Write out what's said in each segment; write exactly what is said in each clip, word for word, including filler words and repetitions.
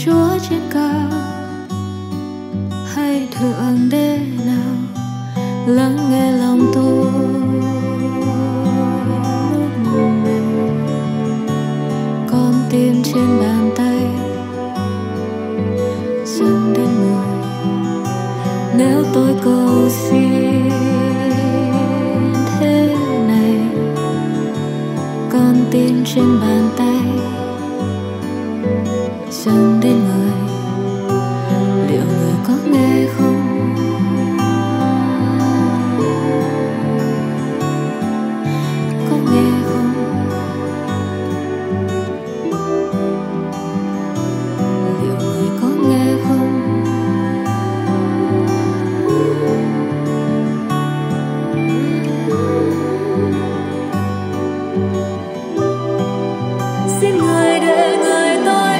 Chúa trên cao hay thượng đế nào lắng nghe lòng tôi lúc này. Con tim trên bàn tay dâng đến người. Nếu tôi cầu xin thế này, con tim trên bàn tay dâng đến người, liệu người có nghe không? Có nghe không? Liệu người có nghe không? Xin người để người tôi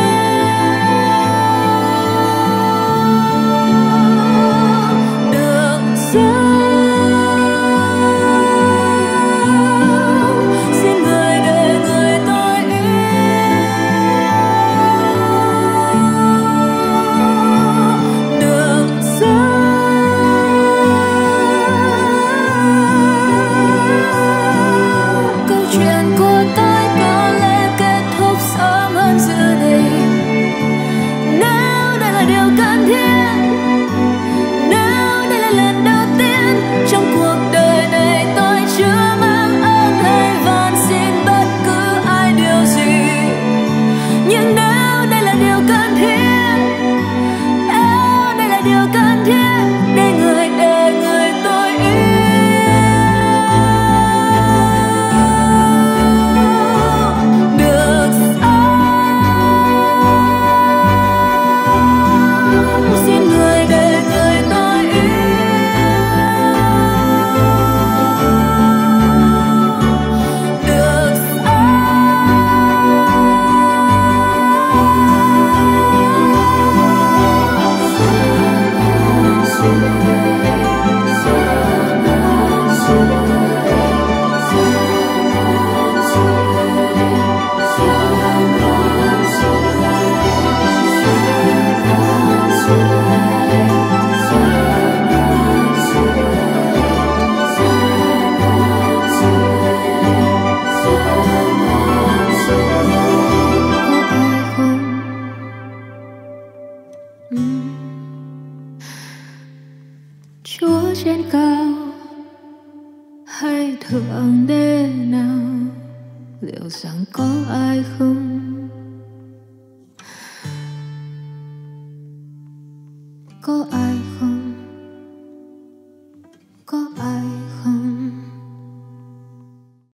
Chúa trên cao hay thượng đế nào, liệu rằng có ai không?